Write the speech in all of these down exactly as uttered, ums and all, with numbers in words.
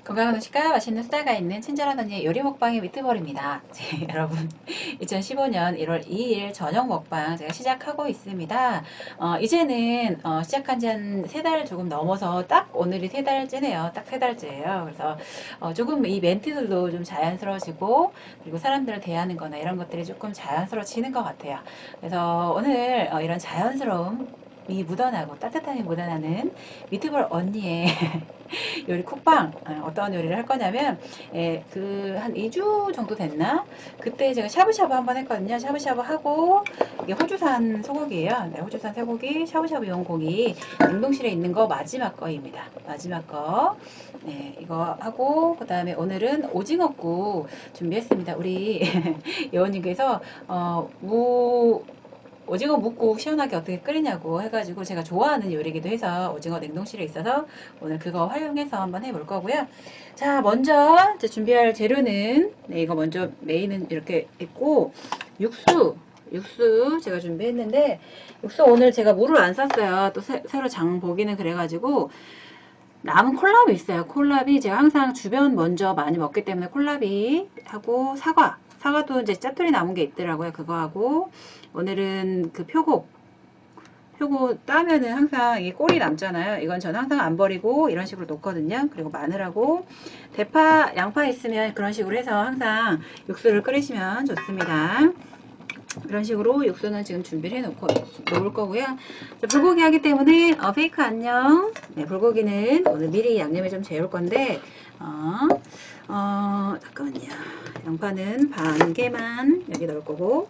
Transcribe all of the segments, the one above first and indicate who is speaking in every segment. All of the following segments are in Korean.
Speaker 1: 건강한 음식과 맛있는 수다가 있는 친절한 언니의 요리 먹방의 미트볼입니다. 네, 여러분 이천십오 년 일월 이일 저녁 먹방 제가 시작하고 있습니다. 어, 이제는 어, 시작한 지 한 세 달 조금 넘어서 딱 오늘이 세 달째네요. 딱 세 달째예요. 그래서 어, 조금 이 멘트들도 좀 자연스러워지고 그리고 사람들을 대하는 거나 이런 것들이 조금 자연스러워지는 것 같아요. 그래서 오늘 어, 이런 자연스러움 이 묻어나고 따뜻함이 묻어나는 미트볼 언니의 요리 쿡방 어떤 요리를 할 거냐면 그 한 이 주 정도 됐나 그때 제가 샤브샤브 한번 했거든요. 샤브샤브 하고 이게 호주산 소고기예요. 네, 호주산 소고기 샤브샤브용 고기 냉동실에 있는 거 마지막 거입니다. 마지막 거 네, 이거 하고 그 다음에 오늘은 오징어국 준비했습니다. 우리 여원님께서 어, 무 오징어 묵국 시원하게 어떻게 끓이냐고 해가지고 제가 좋아하는 요리기도 해서 오징어 냉동실에 있어서 오늘 그거 활용해서 한번 해볼 거고요. 자, 먼저 이제 준비할 재료는 네, 이거 먼저 메인은 이렇게 있고 육수 육수 제가 준비했는데 육수 오늘 제가 물을 안 샀어요. 또 새, 새로 장 보기는 그래가지고 남은 콜라비 있어요. 콜라비 제가 항상 주변 먼저 많이 먹기 때문에 콜라비 하고 사과 사과도 이제 짜투리 남은 게 있더라고요. 그거 하고 오늘은 그 표고 표고 따면은 항상 이 꼴이 남잖아요. 이건 저는 항상 안 버리고 이런 식으로 놓거든요. 그리고 마늘하고 대파 양파 있으면 그런 식으로 해서 항상 육수를 끓이시면 좋습니다. 그런 식으로 육수는 지금 준비를 해놓고 놓을 거고요. 자, 불고기 하기 때문에 어, 페이크 안녕. 네, 불고기는 오늘 미리 양념을 좀 재울 건데 어, 어, 잠깐만요. 양파는 반 개만 여기 넣을 거고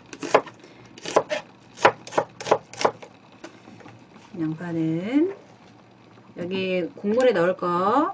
Speaker 1: 양파는 여기 국물에 넣을 거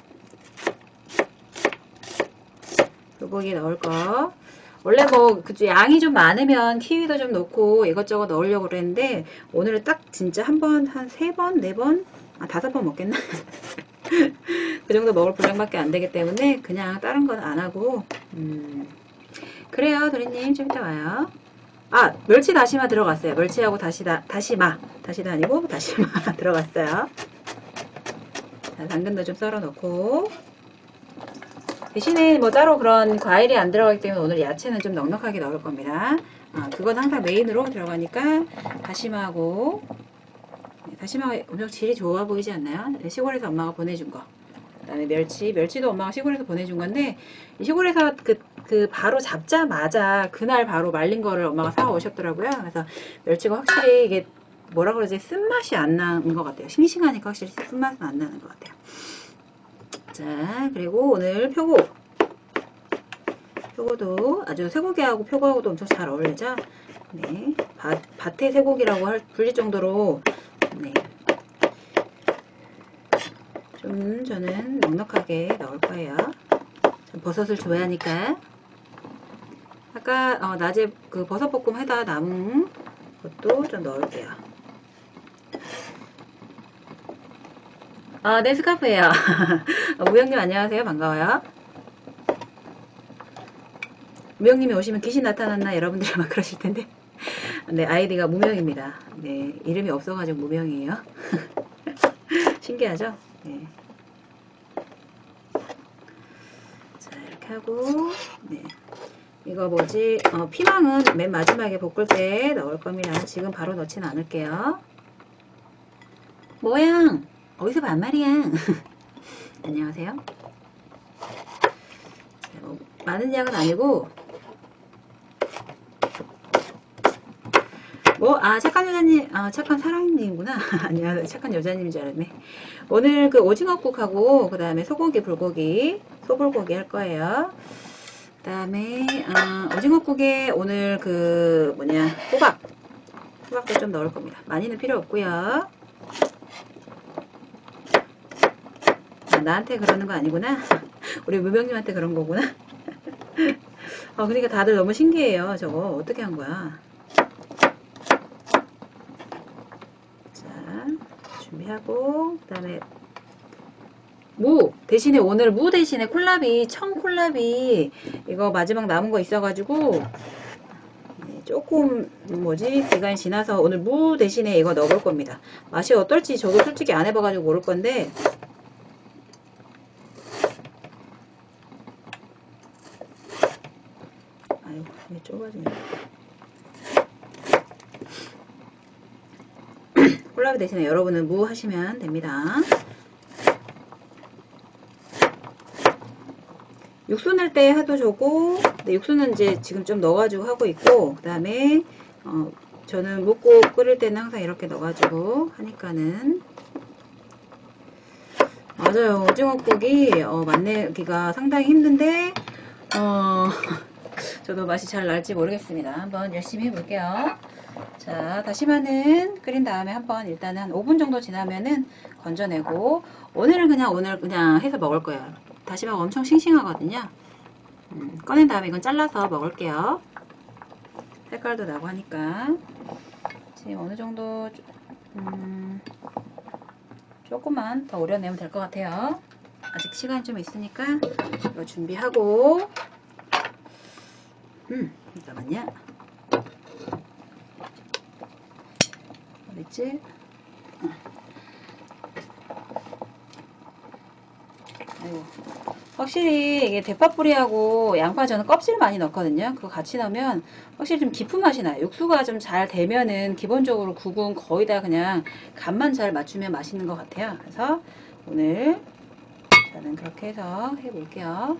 Speaker 1: 불고기 넣을 거 원래 뭐 그쪽 양이 좀 많으면 키위도 좀 넣고 이것저것 넣으려고 그랬는데 오늘은 딱 진짜 한 번, 한 세 번, 네 번, 아 다섯 번 먹겠나? 그 정도 먹을 분량밖에 안 되기 때문에 그냥 다른 건 안 하고 음 그래요 도리님 좀 이따 와요. 아 멸치 다시마 들어갔어요. 멸치하고 다시다 다시마 다시다 아니고 다시마 들어갔어요. 자, 당근도 좀 썰어 놓고 대신에 뭐 따로 그런 과일이 안 들어가기 때문에 오늘 야채는 좀 넉넉하게 넣을 겁니다. 아, 그건 항상 메인으로 들어가니까 다시마하고 네, 다시마가 엄청 질이 좋아 보이지 않나요? 네, 시골에서 엄마가 보내준 거. 그다음에 멸치, 멸치도 엄마가 시골에서 보내준 건데 시골에서 그, 그 바로 잡자마자 그날 바로 말린 거를 엄마가 사 오셨더라고요. 그래서 멸치가 확실히 이게 뭐라 그러지 쓴맛이 안 나는 것 같아요. 싱싱하니까 확실히 쓴맛은 안 나는 것 같아요. 자, 그리고 오늘 표고 표고도 아주 쇠고기하고 표고하고도 엄청 잘 어울리죠. 네, 밭, 밭의 쇠고기라고 할 불릴 정도로 네, 좀 저는 넉넉하게 넣을 거예요. 버섯을 좋아하니까 아까 어, 낮에 그 버섯볶음 해다 남은 것도 좀 넣을게요. 아, 네, 스카프예요. 무영님 안녕하세요. 반가워요. 무영님이 오시면 귀신 나타났나 여러분들이 막 그러실 텐데 네, 아이디가 무명입니다. 네, 이름이 없어가지고 무명이에요. 신기하죠? 네. 자, 이렇게 하고 네. 이거 뭐지? 어, 피망은 맨 마지막에 볶을 때 넣을 겁니다. 지금 바로 넣진 않을게요. 뭐야? 어디서 반말이야? 안녕하세요. 뭐, 많은 양은 아니고 뭐, 아, 착한 여자님, 아, 착한 사랑님이구나. 아니야, 착한 여자님인 줄 알았네. 오늘 그 오징어국하고, 그 다음에 소고기, 불고기, 소불고기 할 거예요. 그 다음에, 아, 오징어국에 오늘 그, 뭐냐, 호박. 호박도 좀 넣을 겁니다. 많이는 필요 없고요. 아, 나한테 그러는 거 아니구나. 우리 무명님한테 그런 거구나. 어, 그러니까 다들 너무 신기해요. 저거 어떻게 한 거야. 준비하고 그 다음에 무 대신에 오늘 무 대신에 콜라비 청 콜라비 이거 마지막 남은 거 있어가지고 네, 조금 뭐지 기간이 지나서 오늘 무 대신에 이거 넣어볼 겁니다. 맛이 어떨지 저도 솔직히 안 해봐가지고 모를 건데 아이고, 이게 좁아지네. 콜라비 대신에 여러분은 무 하시면 됩니다. 육수 낼 때 해도 좋고, 근데 육수는 이제 지금 좀 넣어가지고 하고 있고, 그 다음에 어, 저는 묵국 끓일 때는 항상 이렇게 넣어가지고 하니까는. 맞아요. 오징어국이 어, 맛내기가 상당히 힘든데 어, 저도 맛이 잘 날지 모르겠습니다. 한번 열심히 해볼게요. 자, 다시마는 끓인 다음에 한번 일단은 한 오 분 정도 지나면은 건져내고, 오늘은 그냥 오늘 그냥 해서 먹을 거예요. 다시마가 엄청 싱싱하거든요. 음, 꺼낸 다음에 이건 잘라서 먹을게요. 색깔도 나고 하니까. 지금 어느 정도 음, 조금만 더 우려내면 될 것 같아요. 아직 시간이 좀 있으니까 이거 준비하고. 음, 잠깐만요. 어딨지? 아이고. 확실히 이게 대파뿌리하고 양파 저는 껍질 많이 넣거든요. 그거 같이 넣으면 확실히 좀 깊은 맛이 나요. 육수가 좀 잘 되면은 기본적으로 국은 거의 다 그냥 간만 잘 맞추면 맛있는 것 같아요. 그래서 오늘 저는 그렇게 해서 해볼게요.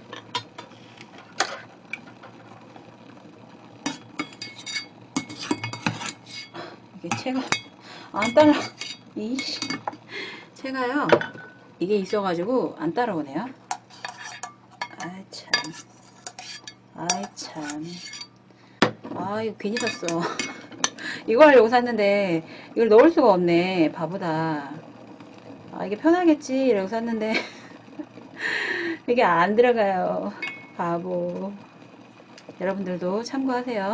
Speaker 1: 이게 채가 안 따라, 이씨, 채가요. 이게 있어가지고 안 따라오네요. 아이 참, 아이 참, 아 이거 괜히 샀어. 이거 하려고 샀는데 이걸 넣을 수가 없네. 바보다. 아 이게 편하겠지 이러고 샀는데 이게 안 들어가요. 바보. 여러분들도 참고하세요.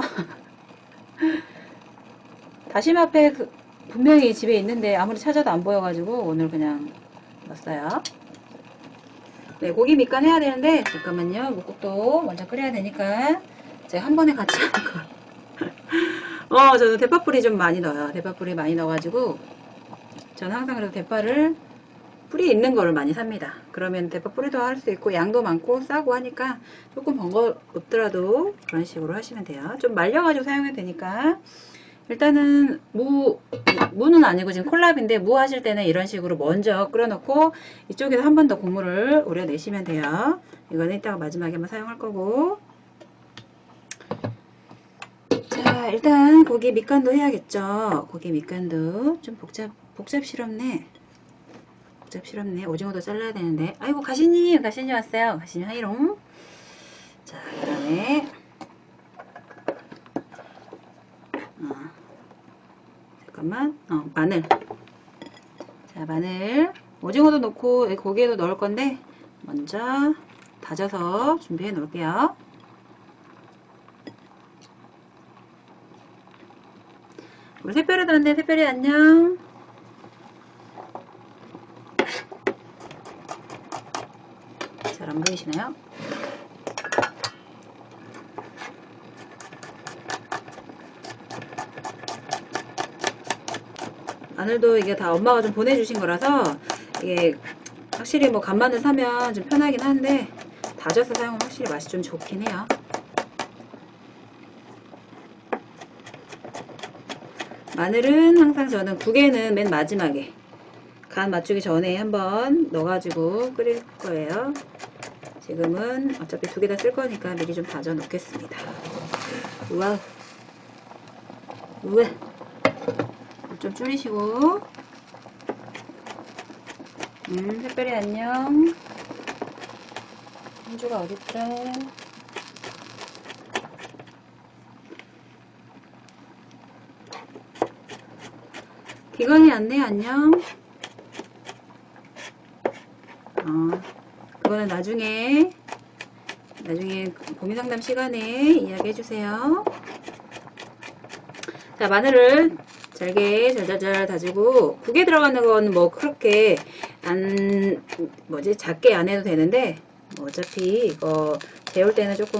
Speaker 1: 다시마 앞에 그 분명히 집에 있는데 아무리 찾아도 안 보여가지고 오늘 그냥 넣었어요. 네, 고기 밑간 해야 되는데 잠깐만요. 묵국도 먼저 끓여야 되니까 제가 한 번에 같이 하는 거. 어, 저는 대파뿌리 좀 많이 넣어요. 대파뿌리 많이 넣어가지고 저는 항상 그래서 대파를 뿌리 있는 거를 많이 삽니다. 그러면 대파뿌리도 할 수 있고 양도 많고 싸고 하니까 조금 번거롭더라도 그런 식으로 하시면 돼요. 좀 말려가지고 사용해도 되니까. 일단은 무, 무는 아니고 지금 콜라비인데 무 하실 때는 이런 식으로 먼저 끓여놓고 이쪽에서 한 번 더 국물을 우려내시면 돼요. 이거는 이따가 마지막에 한번 사용할 거고. 자, 일단 고기 밑간도 해야겠죠. 고기 밑간도 좀 복잡, 복잡스럽네. 복잡스럽네. 오징어도 잘라야 되는데. 아이고, 가시님, 가시님 왔어요. 가시님 하이롱. 자, 그 다음에 어, 잠깐만, 어, 마늘. 자, 마늘. 오징어도 넣고 고기에도 넣을 건데 먼저 다져서 준비해 놓을게요. 우리 새별이 들었네. 새별이 안녕. 잘 안 보이시나요? 마늘도 이게 다 엄마가 좀 보내주신 거라서 이게 확실히 뭐 간마늘 사면 좀 편하긴 한데 다져서 사용하면 확실히 맛이 좀 좋긴 해요. 마늘은 항상 저는 국에는 맨 마지막에 간 맞추기 전에 한번 넣어가지고 끓일 거예요. 지금은 어차피 두 개 다 쓸 거니까 미리 좀 다져 놓겠습니다. 우와, 우와. 좀 줄이시고. 음, 특별히 안녕. 현주가 어딨더라? 기건이 안내 안녕. 어, 그거는 나중에 나중에 고민상담 시간에 이야기 해주세요. 자, 마늘을 잘게 잘잘잘 다지고 국에 들어가는 건 뭐 그렇게 안 뭐지 작게 안 해도 되는데 뭐 어차피 이거 재울 때는 조금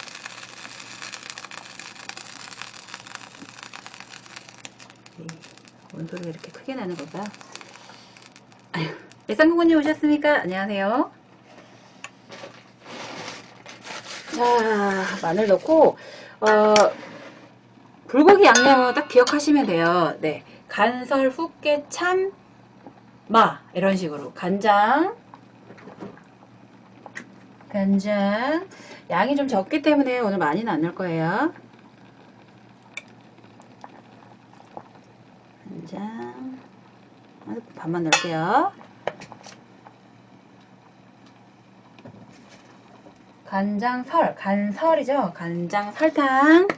Speaker 1: 뭔 소리가 이렇게 크게 나는 걸까? 아유, 일상공원님 오셨습니까? 안녕하세요. 자, 마늘 넣고, 어, 불고기 양념은 딱 기억하시면 돼요. 네. 간설, 훅게, 참, 마. 이런 식으로. 간장. 간장. 양이 좀 적기 때문에 오늘 많이는 안 넣을 거예요. 간장. 반만 넣을게요. 간장설, 간설이죠. 간장 설탕.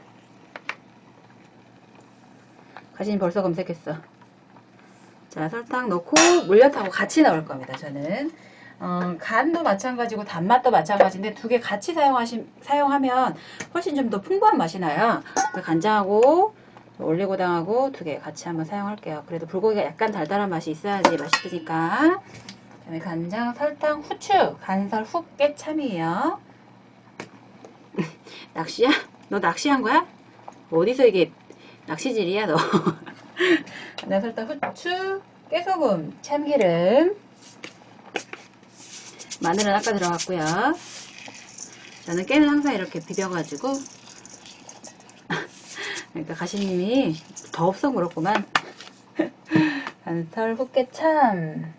Speaker 1: 가진이 벌써 검색했어. 자, 설탕 넣고 물엿하고 같이 넣을 겁니다. 저는 어, 간도 마찬가지고 단맛도 마찬가지인데 두 개 같이 사용하시, 사용하면 훨씬 좀 더 풍부한 맛이 나요. 간장하고 올리고당하고 두 개 같이 한번 사용할게요. 그래도 불고기가 약간 달달한 맛이 있어야지 맛있으니까. 그다음에 간장, 설탕, 후추, 간설, 훅게, 참이에요. 낚시야? 너 낚시한 거야? 어디서 이게 낚시질이야 너? 간장, 설탕, 후추, 깨소금, 참기름, 마늘은 아까 들어갔고요. 저는 깨는 항상 이렇게 비벼가지고 그러니까 가시님이 더 없어 그렇구만. 간설, 훅게, 참.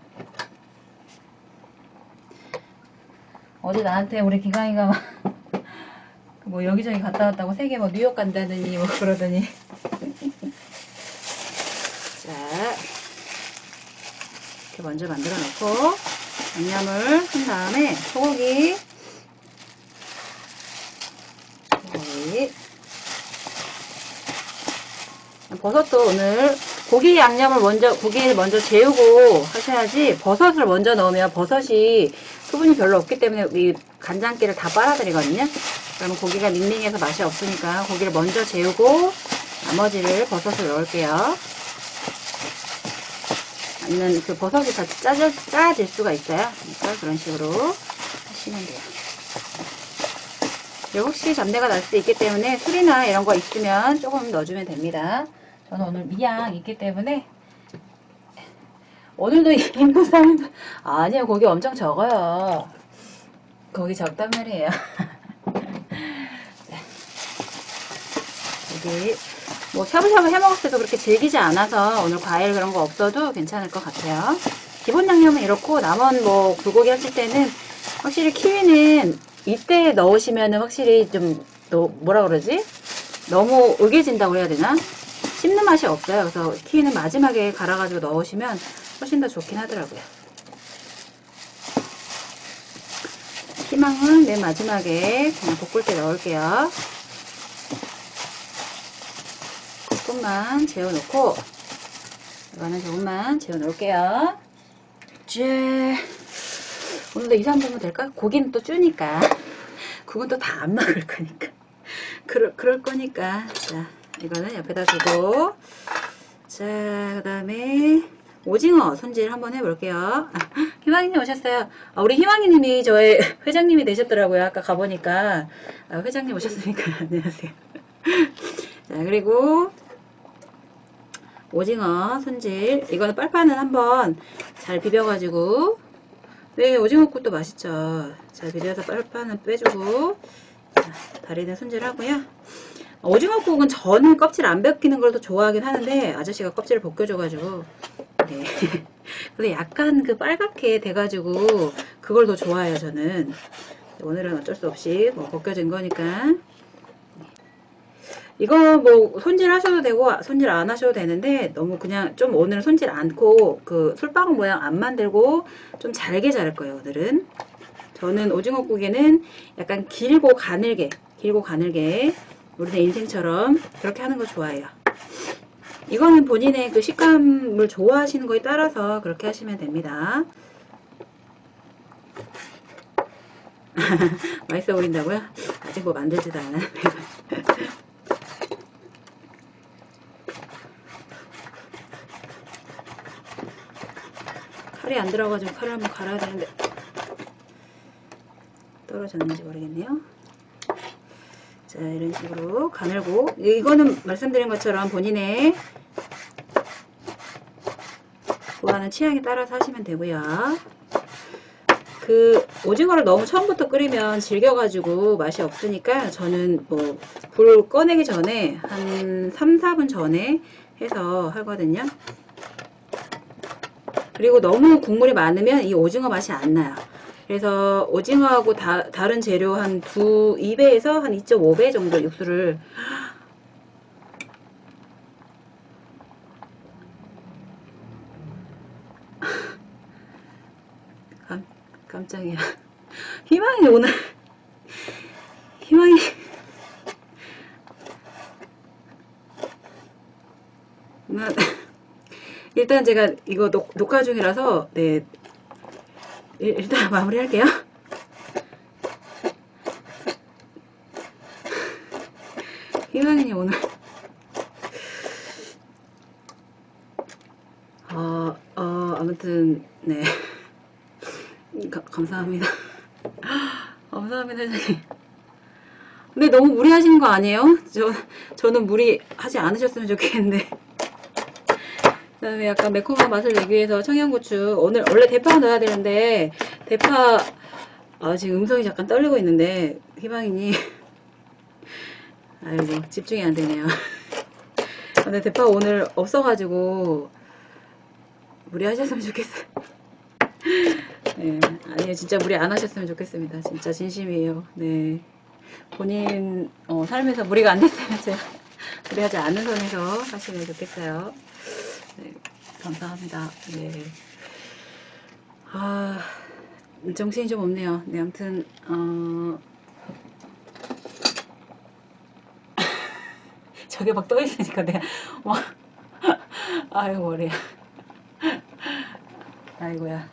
Speaker 1: 어제 나한테 우리 기강이가 막 뭐 여기저기 갔다 왔다고 세 개 뭐 뉴욕 간다더니 뭐 그러더니. 자, 이렇게 먼저 만들어 놓고 양념을 한 다음에 소고기, 소고기, 버섯도 오늘 고기 양념을 먼저 고기를 먼저 재우고 하셔야지 버섯을 먼저 넣으면 버섯이 수분이 별로 없기 때문에 이 간장기를 다 빨아들이거든요. 그러면 고기가 밍밍해서 맛이 없으니까 고기를 먼저 재우고 나머지를 버섯을 넣을게요. 아니면 그 버섯이 다 짜져, 짜질 수가 있어요. 그러니까 그런 식으로 하시면 돼요. 그리고 혹시 잡내가 날 수 있기 때문에 술이나 이런 거 있으면 조금 넣어주면 됩니다. 저는 오늘 미양 있기 때문에 오늘도 인부상 아니요 고기 엄청 적어요. 고기 적단 말이에요. 고기 뭐 샤브샤브 해먹을 때도 그렇게 질기지 않아서 오늘 과일 그런 거 없어도 괜찮을 것 같아요. 기본 양념은 이렇고 남은 뭐 불고기 하실 때는 확실히 키위는 이때 넣으시면은 확실히 좀 또 뭐라 그러지? 너무 으개진다고 해야 되나? 씹는 맛이 없어요. 그래서 키위는 마지막에 갈아가지고 넣으시면 훨씬 더 좋긴 하더라고요. 희망은 맨 마지막에 그냥 볶을 때 넣을게요. 조금만 재워놓고 이거는 조금만 재워놓을게요. 이제 오늘도 이, 삼 분면 될까? 고기는 또 주니까 국은 또 다 안 먹을 거니까 그럴, 그럴 거니까 자 이거는 옆에다 두고 자 그 다음에 오징어 손질 한번 해볼게요. 아, 희망이님 오셨어요. 아, 우리 희망이님이 저의 회장님이 되셨더라고요. 아까 가보니까 아, 회장님 오셨으니까 안녕하세요. 자 그리고 오징어 손질 이거는 빨판은 한번 잘 비벼가지고 네 오징어국도 맛있죠. 잘 비벼서 빨판은 빼주고 자, 다리는 손질하고요. 오징어국은 저는 껍질 안 벗기는 걸 더 좋아하긴 하는데 아저씨가 껍질을 벗겨줘가지고 네. 근데 약간 그 빨갛게 돼가지고 그걸 더 좋아해요 저는. 오늘은 어쩔 수 없이 뭐 벗겨진 거니까 이거 뭐 손질 하셔도 되고 손질 안 하셔도 되는데 너무 그냥 좀 오늘은 손질 않고 그 솔방울 모양 안 만들고 좀 잘게 자를 거예요 오늘은. 저는 오징어국에는 약간 길고 가늘게 길고 가늘게 우리네 인생처럼 그렇게 하는 거 좋아해요. 이거는 본인의 그 식감을 좋아하시는 거에 따라서 그렇게 하시면 됩니다. 맛있어 보인다고요? 아직 뭐 만들지도 않아요. 칼이 안 들어가지고 칼을 한번 갈아야 되는데 떨어졌는지 모르겠네요. 자 이런 식으로 가늘고 이거는 말씀드린 것처럼 본인의 좋아하는 취향에 따라서 하시면 되고요. 그 오징어를 너무 처음부터 끓이면 질겨가지고 맛이 없으니까 저는 뭐 불 꺼내기 전에 한 삼, 사 분 전에 해서 하거든요. 그리고 너무 국물이 많으면 이 오징어 맛이 안 나요. 그래서 오징어하고 다, 다른 재료 한 두, 이 배에서 한 이 점 오 배 정도 육수를 깜, 깜짝이야. 희망이 오늘 희망이 일단 제가 이거 녹, 녹화 중이라서 네 일단 마무리할게요. 희망이 오늘 어, 어 아무튼 네 가, 감사합니다. 감사합니다 사장님. 근데 너무 무리하시는 거 아니에요? 저, 저는 무리하지 않으셨으면 좋겠는데. 그 다음에 약간 매콤한 맛을 내기 위해서 청양고추. 오늘, 원래 대파 넣어야 되는데, 대파, 아, 지금 음성이 잠깐 떨리고 있는데, 희망이니. 아이고, 집중이 안 되네요. 근데 대파 오늘 없어가지고, 무리하셨으면 좋겠어요. 네, 아니요, 진짜 무리 안 하셨으면 좋겠습니다. 진짜 진심이에요. 네. 본인 어, 삶에서 무리가 안 됐으면 제가 무리하지 않는 선에서 하시면 좋겠어요. 네, 감사합니다. 네. 아, 정신이 좀 없네요. 네, 아무튼 어... 저게 막 떠있으니까 내가 막 아이고 머리야. 아이고야.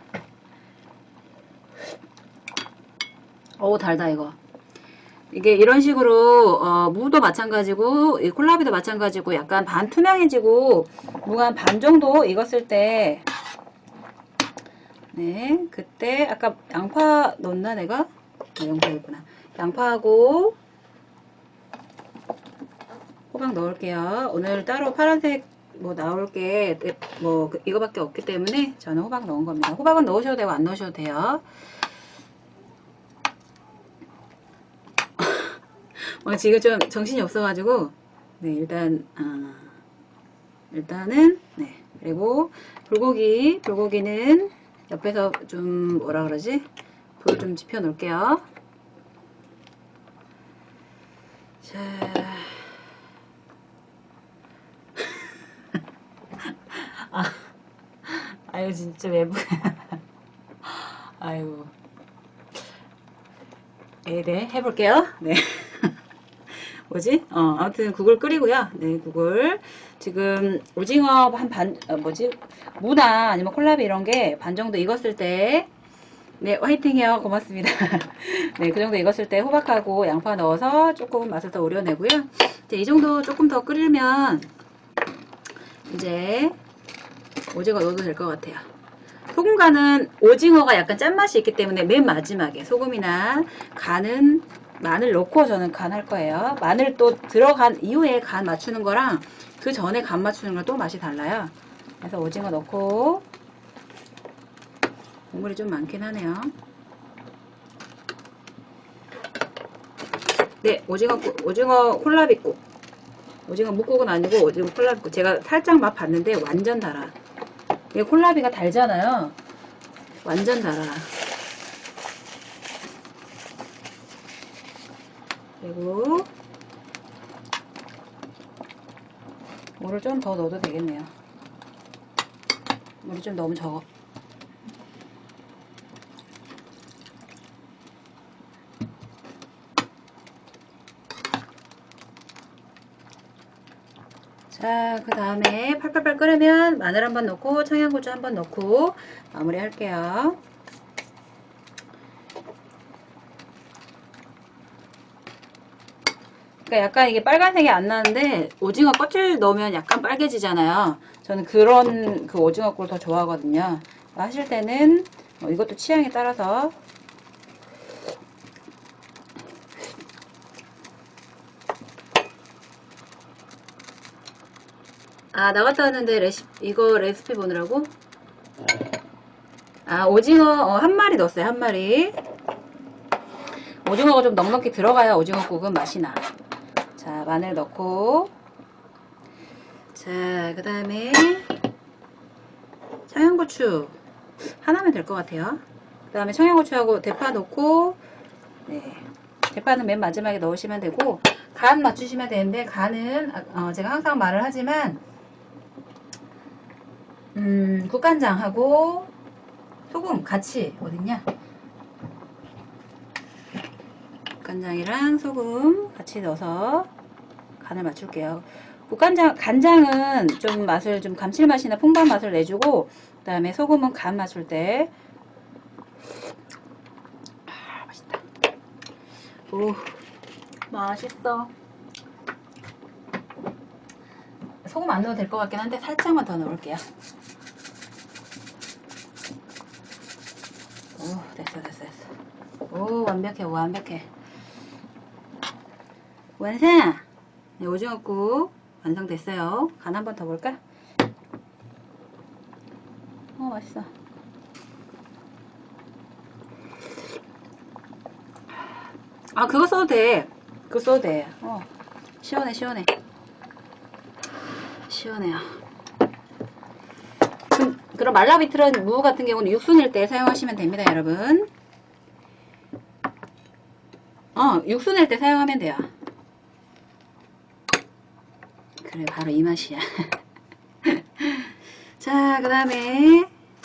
Speaker 1: 어우 달다 이거. 이게 이런 식으로 어, 무도 마찬가지고 이 콜라비도 마찬가지고 약간 반투명해지고 무가 한 반 정도 익었을 때 네 그때 아까 양파 넣었나 내가? 아, 양파였구나. 양파하고 호박 넣을게요. 오늘 따로 파란색 뭐 나올 게 뭐 이거밖에 없기 때문에 저는 호박 넣은 겁니다. 호박은 넣으셔도 되고 안 넣으셔도 돼요. 어, 지금 좀 정신이 없어가지고 네 일단 어, 일단은 네 그리고 불고기 불고기는 옆에서 좀 뭐라 그러지 불 좀 지펴 놓을게요. 자 아, 아유 진짜 외부 아이고 네, 네 해볼게요. 네 뭐지? 어, 아무튼 국을 끓이고요. 네, 국을. 지금 오징어 한 반, 어, 뭐지? 무나 아니면 콜라비 이런 게 반 정도 익었을 때, 네, 화이팅이요. 고맙습니다. 네, 그 정도 익었을 때 호박하고 양파 넣어서 조금 맛을 더 우려내고요. 이제 이 정도 조금 더 끓이면 이제 오징어 넣어도 될 것 같아요. 소금 간은 오징어가 약간 짠맛이 있기 때문에 맨 마지막에 소금이나 간은 마늘 넣고 저는 간 할 거예요. 마늘 또 들어간 이후에 간 맞추는 거랑 그 전에 간 맞추는 거랑 또 맛이 달라요. 그래서 오징어 넣고 국물이 좀 많긴 하네요. 네, 오징어 오징어 콜라비국. 오징어 묵국은 아니고 오징어 콜라비국. 제가 살짝 맛 봤는데 완전 달아. 이게 콜라비가 달잖아요. 완전 달아. 그리고 물을 좀 더 넣어도 되겠네요. 물이 좀 너무 적어. 자, 그 다음에 팔팔팔 끓으면 마늘 한번 넣고 청양고추 한번 넣고 마무리 할게요. 그러니까 약간 이게 빨간색이 안 나는데 오징어 껍질 넣으면 약간 빨개지잖아요. 저는 그런 그 오징어 꿀 더 좋아하거든요. 하실 때는 뭐 이것도 취향에 따라서 아 나갔다 왔는데 레시 이거 레시피 보느라고 아, 오징어 어, 한 마리 넣었어요. 한 마리. 오징어가 좀 넉넉히 들어가야 오징어국은 맛이 나. 자, 마늘 넣고, 자, 그 다음에 청양고추 하나면 될 것 같아요. 그 다음에 청양고추하고 대파 넣고, 네, 대파는 맨 마지막에 넣으시면 되고, 간 맞추시면 되는데, 간은 어, 제가 항상 말을 하지만 음, 국간장하고 소금 같이 어딨냐? 국간장이랑 소금 같이 넣어서 간을 맞출게요. 국간장, 간장은 좀 맛을 좀 감칠맛이나 풍부한 맛을 내주고, 그 다음에 소금은 간 맞출 때. 아, 맛있다. 오, 맛있어. 소금 안 넣어도 될 것 같긴 한데 살짝만 더 넣을게요. 오, 됐어, 됐어, 됐어. 오, 완벽해, 완벽해. 완성! 네, 오징어국 완성됐어요. 간 한 번 더 볼까? 어, 맛있어. 아, 그거 써도 돼. 그거 써도 돼. 어, 시원해, 시원해. 시원해요. 그, 그럼 말라비틀은 무 같은 경우는 육수 낼 때 사용하시면 됩니다, 여러분. 어, 육수 낼 때 사용하면 돼요. 그래, 바로 이 맛이야. 자, 그 다음에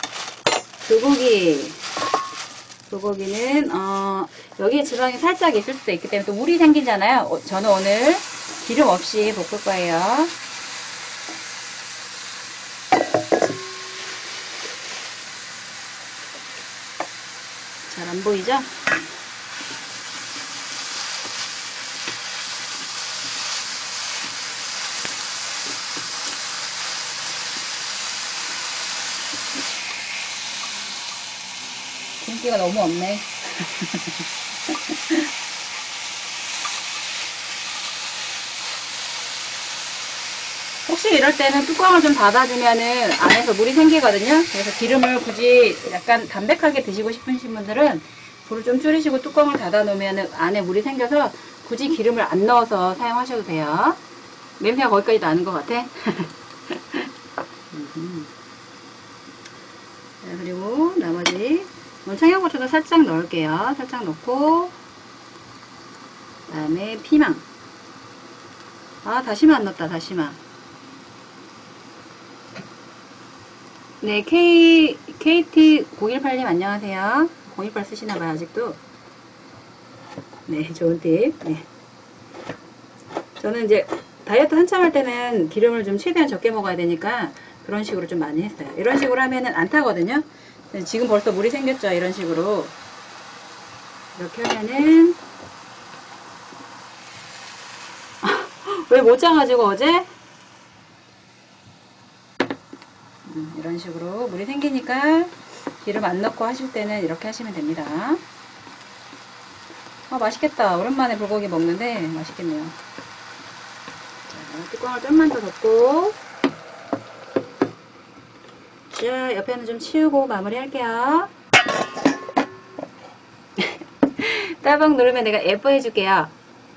Speaker 1: 불고기. 불고기는 어, 여기에 지방이 살짝 있을 수도 있기 때문에 또 물이 생기잖아요. 어, 저는 오늘 기름 없이 볶을 거예요. 잘 안 보이죠? 기름기가 너무 없네. 혹시 이럴 때는 뚜껑을 좀 닫아주면은 안에서 물이 생기거든요. 그래서 기름을 굳이 약간 담백하게 드시고 싶으신 분들은 불을 좀 줄이시고 뚜껑을 닫아 놓으면 안에 물이 생겨서 굳이 기름을 안 넣어서 사용하셔도 돼요. 냄새가 거기까지 나는 것 같아. 자, 그리고 나머지 청양고추도 살짝 넣을게요. 살짝 넣고, 그 다음에 피망. 아, 다시마 안 넣었다. 다시마. 네, K, 케이티 공일팔님 안녕하세요. 공일팔 쓰시나봐요, 아직도. 네, 좋은 팁. 네. 저는 이제 다이어트 한참 할 때는 기름을 좀 최대한 적게 먹어야 되니까 그런 식으로 좀 많이 했어요. 이런 식으로 하면은 안 타거든요. 지금 벌써 물이 생겼죠, 이런 식으로. 이렇게 하면은. 왜 못 짜가지고 어제? 음, 이런 식으로 물이 생기니까 기름 안 넣고 하실 때는 이렇게 하시면 됩니다. 아, 맛있겠다. 오랜만에 불고기 먹는데 맛있겠네요. 자, 뚜껑을 좀만 더 덮고, 자, 옆에는 좀 치우고 마무리 할게요. 따봉 누르면 내가 예뻐 해줄게요.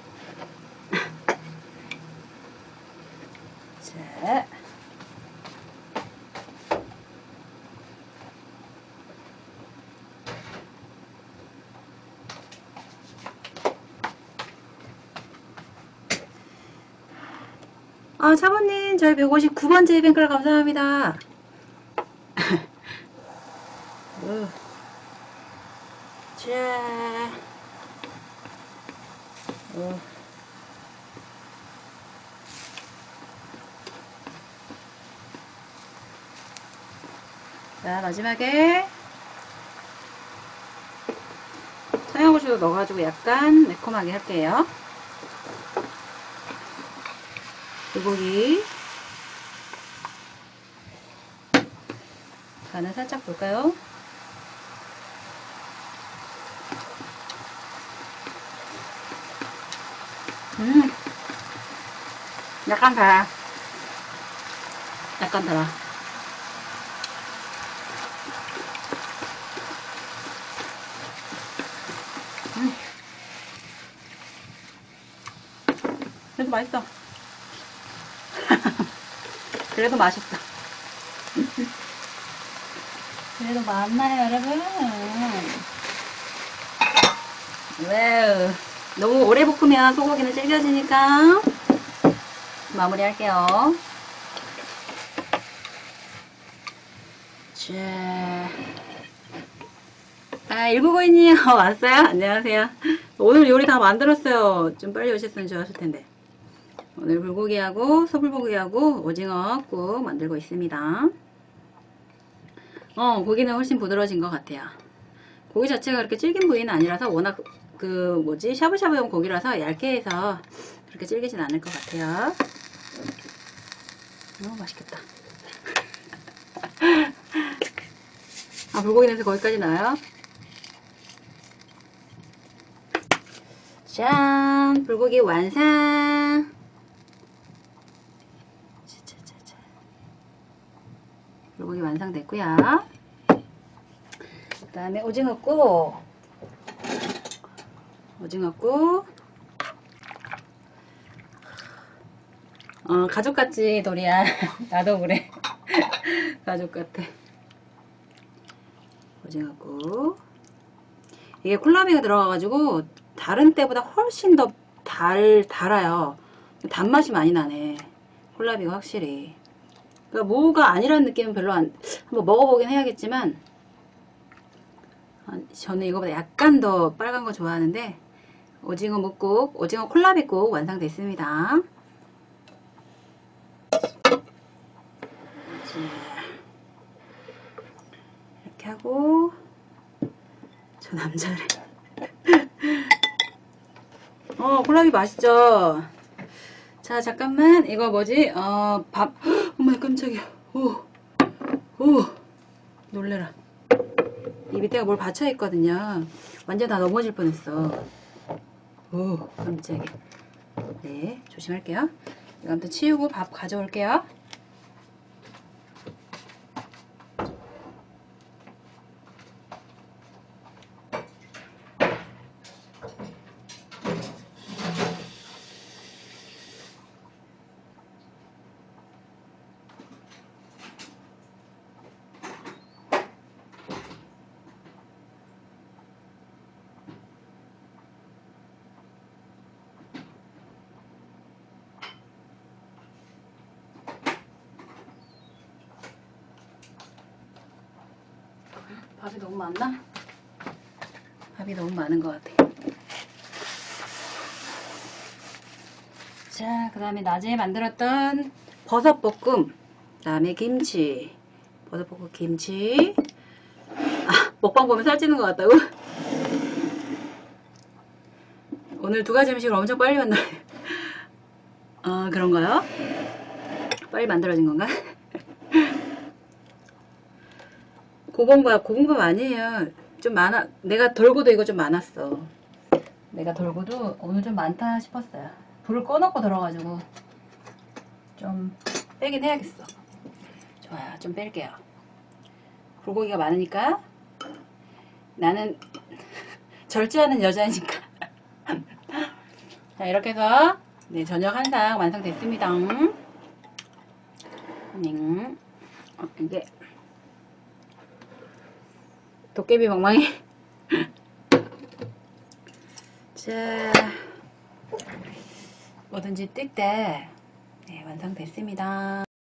Speaker 1: 자, 아, 사모님, 저희 백오십구 번째 뱅클 감사합니다. 어. 자, 어. 자, 마지막에 청양고추도 넣어가지고 약간 매콤하게 할게요. 불고기 간을 살짝 볼까요? 음, 약간 달아. 약간 달아. 그래도 맛있어. 그래도 맛있어. 그래도 맛나요, 여러분. 와우. 너무 오래 볶으면 소고기는 질겨지니까 마무리 할게요. 자. 아, 일구고이님 왔어요? 안녕하세요. 오늘 요리 다 만들었어요. 좀 빨리 오셨으면 좋았을 텐데. 오늘 불고기하고 소불고기하고 오징어 국 만들고 있습니다. 어, 고기는 훨씬 부드러워진 것 같아요. 고기 자체가 그렇게 질긴 부위는 아니라서 워낙 그 뭐지 샤브샤브용 고기라서 얇게 해서 그렇게 질기진 않을 것 같아요. 어, 맛있겠다. 아, 불고기 냄새 거기까지 나요? 짠! 불고기 완성! 불고기 완성됐고요. 그 다음에 오징어국. 오징어국. 어, 가족같지, 도리야. 나도 그래. 가족같아. 오징어국. 이게 콜라비가 들어가가지고 다른 때보다 훨씬 더 달, 달아요. 단맛이 많이 나네. 콜라비가 확실히. 그러니까 무가 아니라는 느낌은 별로 안, 한번 먹어보긴 해야겠지만, 저는 이거보다 약간 더 빨간 거 좋아하는데, 오징어 묵국, 오징어 콜라비국 완성됐습니다. 이렇게 하고, 저 남자를. 어, 콜라비 맛있죠? 자, 잠깐만. 이거 뭐지? 어, 밥. 엄마 깜짝이야. 오, 오, 놀래라. 이 밑에가 뭘 받쳐 있거든요. 완전 다 넘어질 뻔했어. 오, 깜짝이야. 네, 조심할게요. 이거 아무튼 치우고 밥 가져올게요. 밥이 너무 많나? 밥이 너무 많은 것 같아. 자, 그 다음에 낮에 만들었던 버섯볶음, 그 다음에 김치, 버섯볶음 김치. 아, 먹방 보면 살찌는 것 같다고? 오늘 두 가지 음식을 엄청 빨리 만들어. 어, 그런가요? 빨리 만들어진 건가? 고봉밥, 고봉밥 아니에요. 좀 많아. 내가 돌고도 이거 좀 많았어. 내가 돌고도 오늘 좀 많다 싶었어요. 불을 꺼놓고 들어가지고 좀 빼긴 해야겠어. 좋아요. 좀 뺄게요. 불고기가 많으니까. 나는 절제하는 여자이니까. 자, 이렇게 해서 네, 저녁 한상 완성됐습니다. 네. 어, 이게 도깨비 멍멍이. 자, 뭐든지 뜰 때 네, 완성됐습니다.